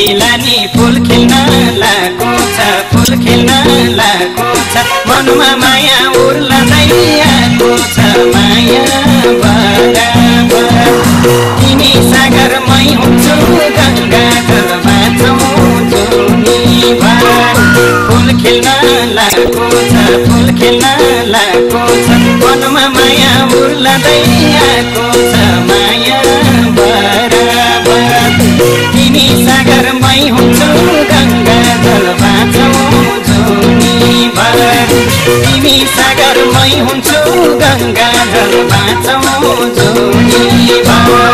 दिलानी फूल खिल्न लागेको छ, फूल खिल्न लागेको छ, मनमा माया उर्लदै आएको छ, माया बराबर। तिमी सागर मै हुन्छु गङ्गाधर बाँचौँ जुनीभर। फूल खिल्न लागेको छ, फूल खिल्न लागेको छ, मनमा माया उर्लदै आएको छ, माया बराबर। तिमी सागर मै हुन्छु गङ्गाधर बाँचौँ जुनीभर। तिमी सागर मै हुन्छु गङ्गाधर बाँचौँ जुनीभर।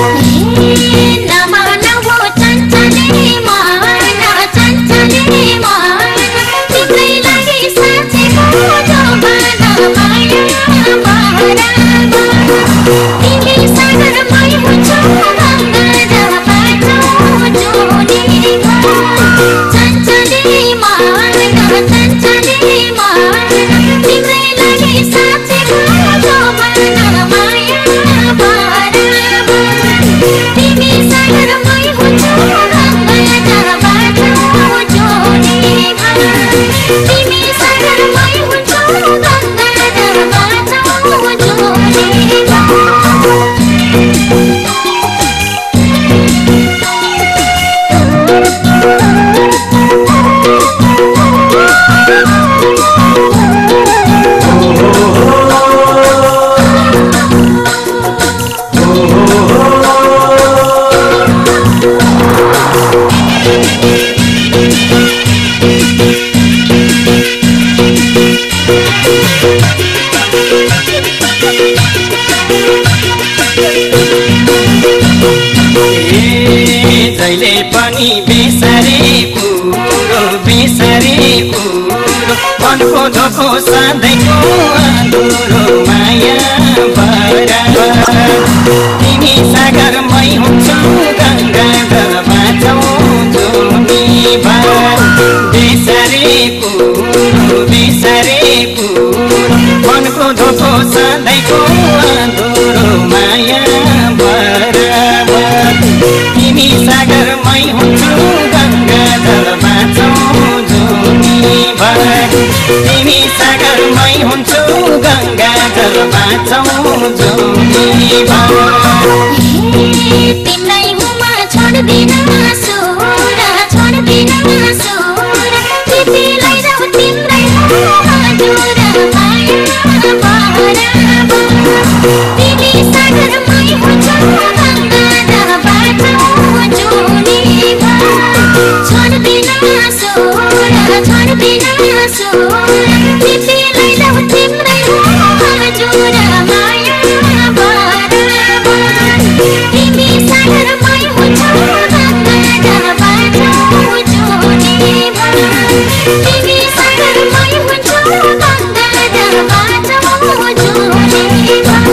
जहिले पनि बेसरे कुरो, बेसरे कुरो, मनको धोको सधैँको अधुरो, माया बराबर। तिमी सागर मै हुन्छु गङ्गाधर बाँचौँ जुनीभर। बेसरे कुरो, बेसरे कुरो, मनको धोको सधैँको अधुरो, माया बराबर। तिमी सागर मै हुन्छु गङ्गाधर बाँचौँ जुनीभर। तिमी सागर मै हुन्छु गङ्गाधर बाँचौँ जुनीभर। तिमीलाई हुमा छोड्दिन सुर, छोड्दिन सुर, तिमीलाई जाऊ तिम्रै हजुर, माया बराबर। तिमी सागर मै हुन्छु गङ्गाधर बाँचौँ जुनीभर। छोड्दिन सुर, छोड्दिन सुर, तिमीलाई जाऊ तिम्रै हजुर, माया बराबर। तिमी सागर मै हुन्छु गङ्गाधर बाँचौँ जुनीभर। तिमी सागर मै हुन्छु गङ्गाधर बाँचौँ जुनीभर।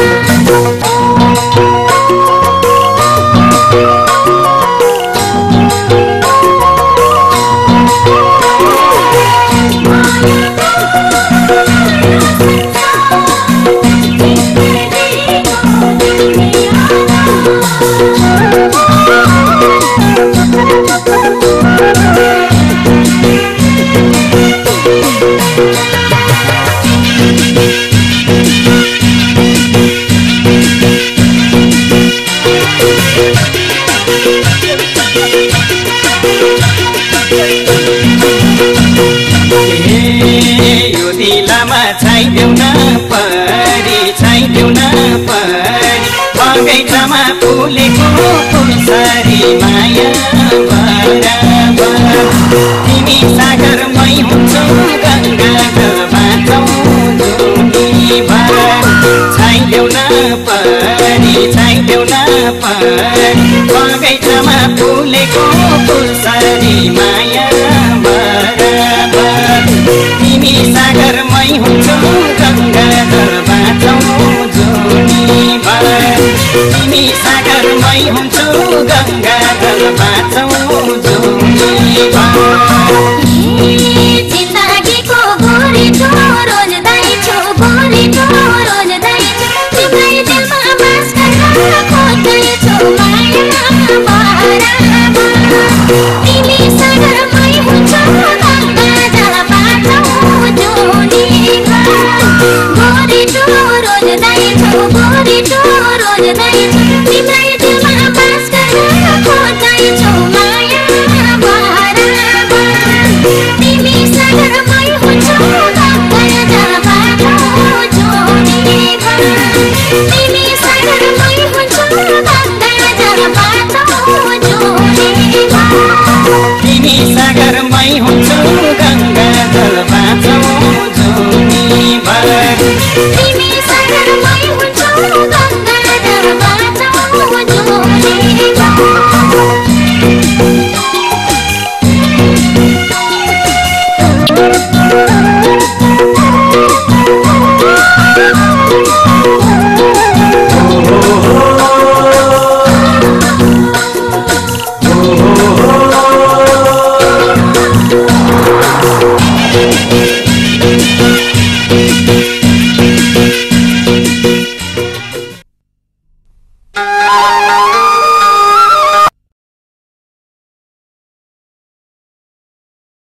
यो दिलामा छाइदेऊ न परी, छाइदेऊ न परी, बगैँचामा फुलेको फुलसरी, माया बराबर। तिमी सागर मै हुन्छु गङ्गाधर बाँचौँ जुनीभर। छाइदेऊ न परी, छाइदेऊ न परी, बगैँचामा फुलेको फुलसरी, माया बराबर। तिमी सागर मै हुन्छु गङ्गाधर बाँचौँ जुनीभर। तिमी सागर मै हुन्छु गङ्गाधर बाँचौँ जुनीभर। जिन्दगीको गोरेटो रोज्दैछु, गोरेटो रोज्दैछु, तिम्रै दिलमा बास गर्न खोज्दैछु, माया बराबर। रोज्दैछु गोरीको रोज्दैछु तिम्रै दिलमा बास गर्न खोज्दैछु माया बराबर तिमी सागरमै हुन्छौ गङ्गा बाटो जोडीभर तिमी सागरमै हुन्छौ गङ्गा बाटो जोडीभर तिमी सागरमै हुन्छौ गङ्गा जल बाँचौ जोडीभर तिमी सागरमै हुन्छौ गङ्गा बाटो जोडीभर